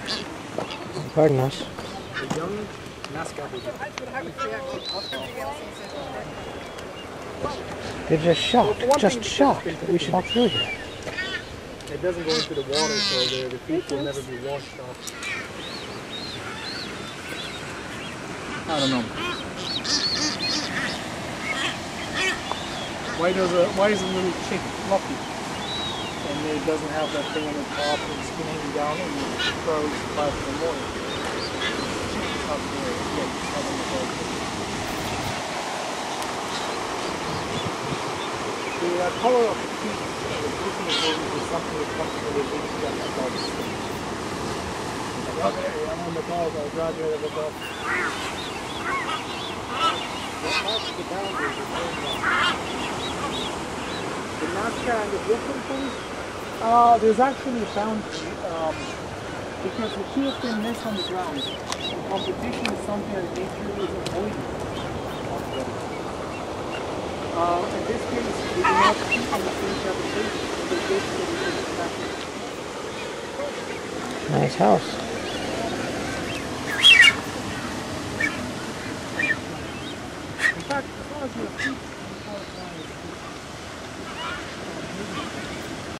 Pardon us. The young Nazca. They're just shocked. Just shocked that we should walk through here. It doesn't go into the water, so the feet will never be washed off. I don't know. Why is a little chick fluffy and it doesn't have that thing on the top and skin hanging down and the crows fly from the morning? Chicken's not there. Yeah, it's not on the boat. The color of the feet and the looking of those is something that comes from the big stuff about the skin. Okay, I'm on the dog. I'll drive you over the dog. What marks the boundaries of the Nazca and the different things? There's actually a boundary because the two of them nest on the ground. The competition is something that nature is avoiding. In this case, we do not keep on the same habitation because basically it's natural. Nice house. In fact, as long as you have feet,